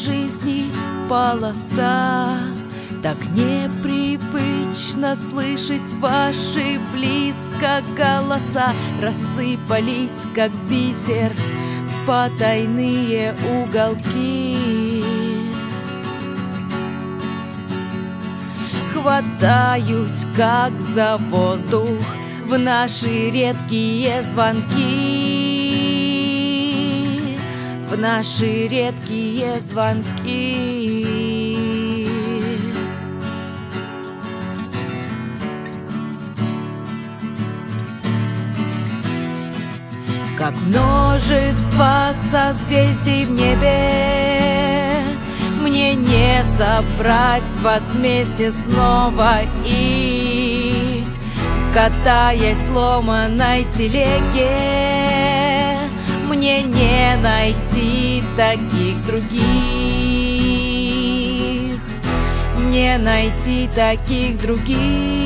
жизни полоса. Так непривычно слышать ваши близко голоса. Рассыпались, как бисер, в потайные уголки. Хватаюсь, как за воздух, в наши редкие звонки, в наши редкие звонки. Как множество созвездий в небе, мне не собрать вас вместе снова. И, катаясь в сломанной телеге, мне не найти таких других, не найти таких других.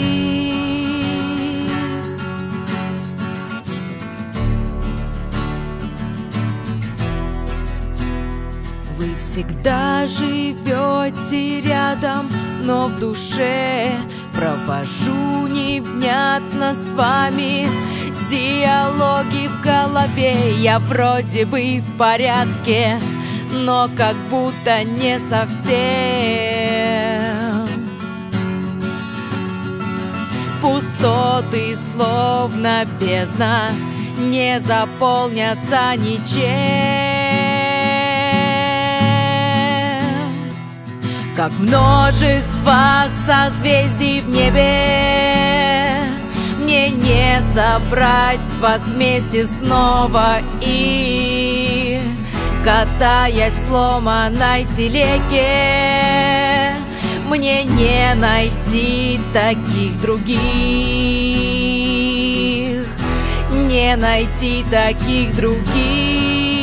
Вы всегда живете рядом, но в душе провожу невнятно с вами диалоги в голове. Я вроде бы в порядке, но как будто не совсем. Пустоты, словно бездна, не заполнятся ничем. Как множество созвездий в небе, мне не собрать вас вместе снова. И, катаясь в сломанной телеге, мне не найти таких других, не найти таких других.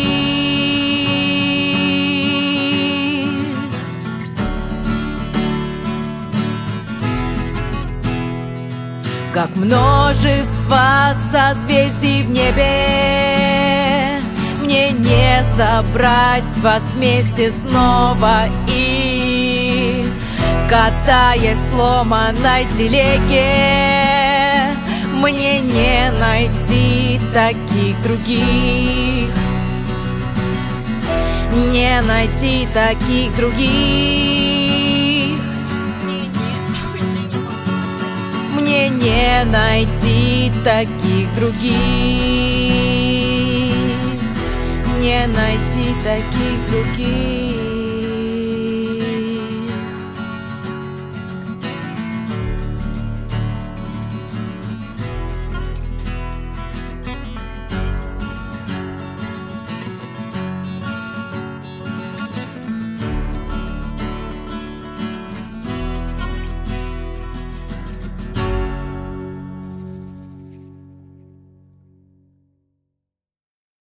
Как множество созвездий в небе, мне не собрать вас вместе снова. И, катаясь в сломанной телеге, мне не найти таких других, не найти таких других. Мне не найти таких других, не найти таких других.